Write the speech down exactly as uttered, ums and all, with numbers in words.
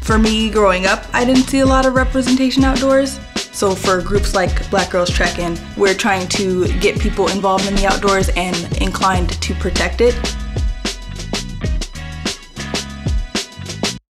For me, growing up, I didn't see a lot of representation outdoors. So for groups like Black Girls Trekkin, we're trying to get people involved in the outdoors and inclined to protect it.